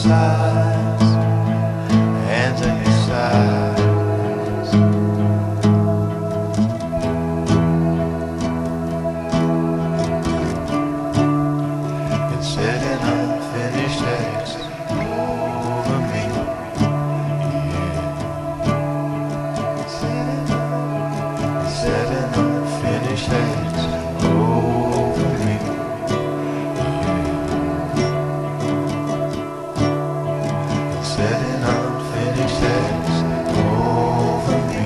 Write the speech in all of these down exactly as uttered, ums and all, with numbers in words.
sides, hands on your sides. And said an unfinished text over me. Yeah. Said an unfinished text over me. Said an unfinished text over me.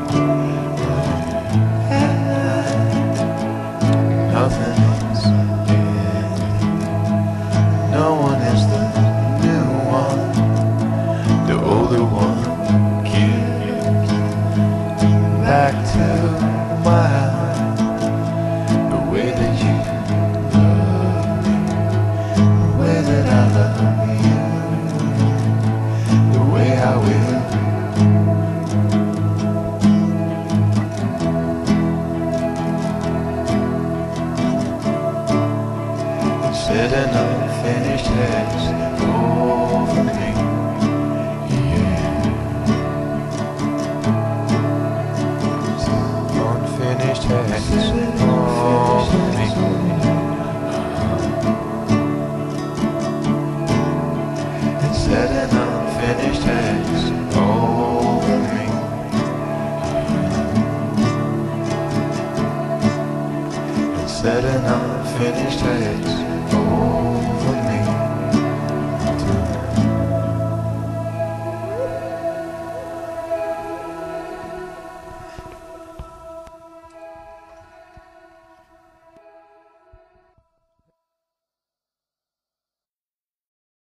Nothing is dead. No one is the new one. The older one gives back to my heart the way that you love me, the way that I love you, the way I will. Said an unfinished text over me. Yeah. Unfinished text over me. It said an unfinished text over me. It said an unfinished text over me.